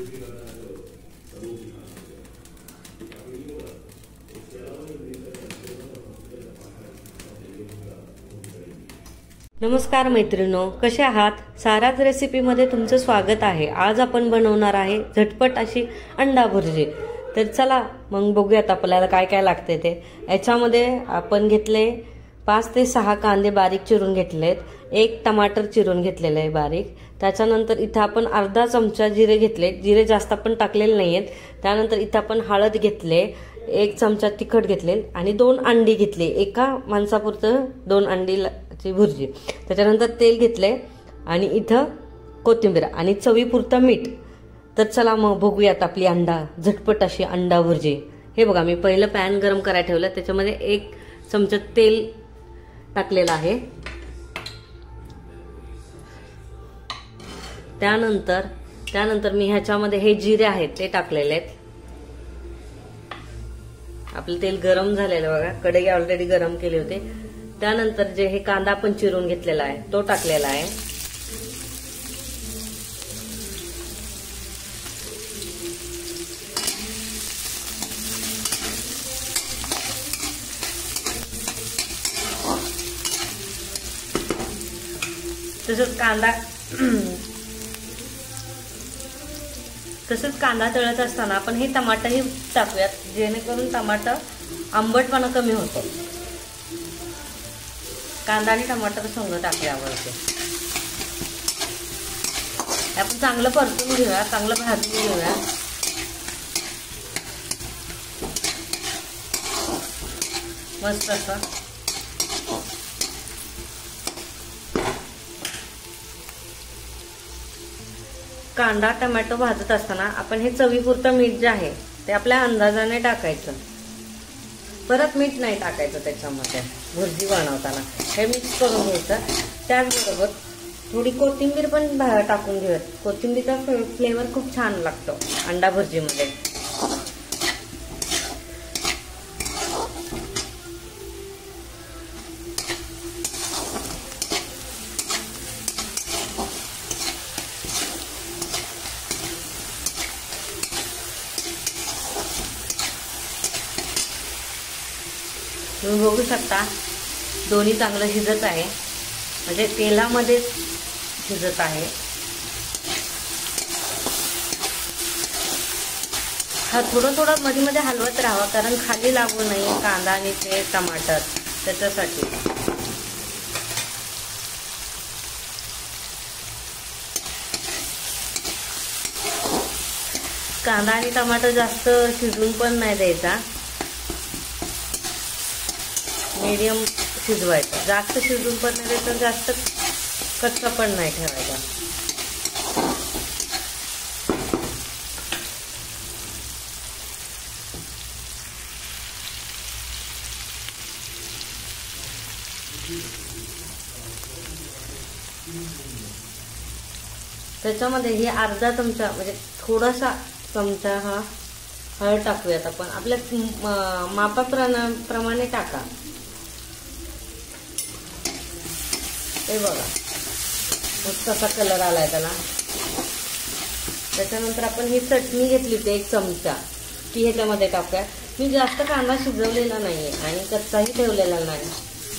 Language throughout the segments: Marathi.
नमस्कार मैत्रिणो, कसे आहात? साराच रेसिपीमध्ये तुमचं स्वागत आहे। आज आपण बनवणार आहे झटपट अशी अंडा भुर्जी। तर चला मग बघूयात आपल्याला काय काय लागते ते। याच्यामध्ये आपण घेतले 5 ते 6 कांदे बारीक चिरून घेतलेत, 1 टमाटर चिरून घेतलेले आहे बारीक। त्याच्यानंतर इथं आपण अर्धा चमचा जिरे घेतले, जिरे जास्त आपण टाकलेले नाहीयेत। त्यानंतर इथं आपण हळद घेतले, 1 चमचा तिखट घेतले आणि 2 अंडी घेतली, एका माणसापुरतं 2 अंडीची भुर्जी। त्याच्यानंतर तेल घेतले आणि इथं कोथिंबीर आणि चवीपुरतं मीठ। तर चला मग बघूयात आपली झटपट अशी अंडा भुर्जी। हे बघा, मी पहिलं पॅन गरम करायला ठेवलं, त्याच्यामध्ये 1 चमचा तेल टाकलेलं आहे। त्यानंतर मी ह्याच्यामध्ये हे जिरे आहेत ते टाकलेले आहेत। आपलं तेल गरम झालेलं बघा, कढई ऑलरेडी गरम केले होते। त्यानंतर जे हे कांदा आपण चिरून घेतलेला आहे तो टाकलेला आहे। तसंच कांदा तळत असताना आपण हे टमाटरही टाकूयात, जेणेकरून टमाटर आंबटपणा कमी होतो। कांदा आणि टमाटर संग टाकल्यावर आपण चांगलं परतून घेऊया, चांगलं भाजून घेऊया। मस्त असं कांदा टोमॅटो भाजत असताना आपण हे चवीपुरतं मीठ जे आहे ते आपल्या अंदाजाने टाकायचं। परत मीठ नाही टाकायचं त्याच्यामध्ये भुर्जी बनवताना, हे मिक्स करून घ्यायचं। त्याचबरोबर थोडी कोथिंबीर पण टाकून घेऊयात, कोथिंबीरचा फ्लेवर खूप छान लागतो अंडा भुर्जीमध्ये। तुम्ही बघू शकता दोन्ही चांगलं शिजत आहे, म्हणजे तेलामध्ये शिजत आहे। हा थोडं मध्ये मध्ये हलवत राहावा, कारण खाली लागू नये कांदा आणि ते टमाटर, त्याच्यासाठी। कांदा आणि टमाटर जास्त शिजून पण नाही द्यायचा, मीडियम शिजवायचं। जास्त शिजून पण नाही द्यायचं, जास्त कच्चा पण नाही ठेवायचा। त्याच्यामध्ये हे अर्धा चमचा म्हणजे थोडासा चमचा हा हळद टाकूयात आपण, आपल्या मापाप्रमाणे टाका। हे बघा मस्त असा कलर आलाय त्याला। त्याच्यानंतर आपण ही चटणी घेतली होती 1 चमचा, ती ह्याच्यामध्ये टाकूया। मी जास्त कांदा शिजवलेला नाहीये आणि कच्चाही ठेवलेला नाही,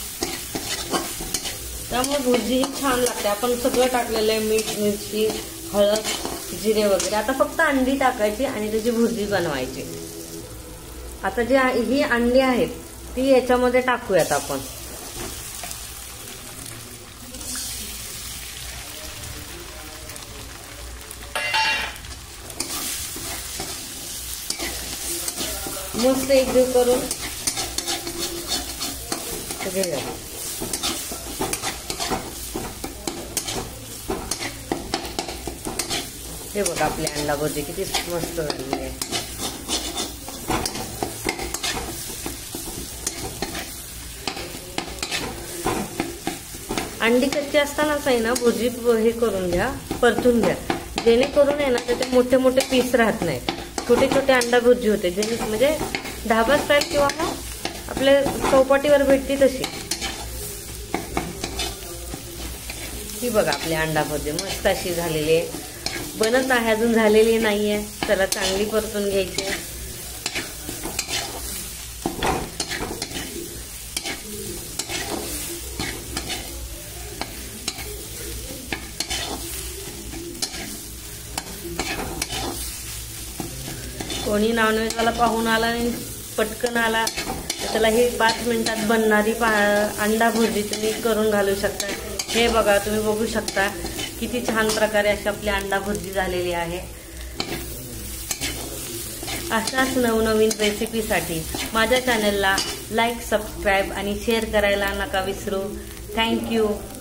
त्यामुळे भुर्जी ही छान लागते। आपण सगळं टाकलेलं आहे, मीठ, मिरची, हळद, जिरे वगैरे। आता फक्त अंडी टाकायची आणि त्याची भुर्जी बनवायची। आता जी ही अंडी आहेत ती याच्यामध्ये टाकूयात आपण। मस्त एकजीव करून घेऊया। हे बघा आपली अंडा भुर्जी किती मस्त झाली आहे। अंडी कच्ची असतानाच आहे ना भुर्जी हे करून घ्या, परतून घ्या, जेणेकरून आहे ना त्याचे मोठे मोठे पीस राहत नाही, छोटे छोटे अंडा भुर्जी होते, जे म्हणजे ढाबा स्टाईल किंवा आपल्या चौपाटीवर भेटते तशी। ही बघा आपली अंडा भुर्जी मस्त अशी झालेली आहे। बनत आहे, अजून झालेली नाहीये. चला चांगली परतून घ्यायची. कोणी नॉनव्हेजवाला पाहून आला आणि पटकन आला तर त्याला ही 5 मिनिटात बनणारी अंडा भुर्जी तुम्ही करून घालू शकता. हे बघा, तुम्ही बघू शकता किती छान प्रकारे अशी आपली अंडा भुर्जी झालेली आहे. अशाच नवनवीन रेसिपीसाठी माझ्या चॅनलला लाईक, सबस्क्राईब आणि शेअर करायला नका विसरू. थँक्यू.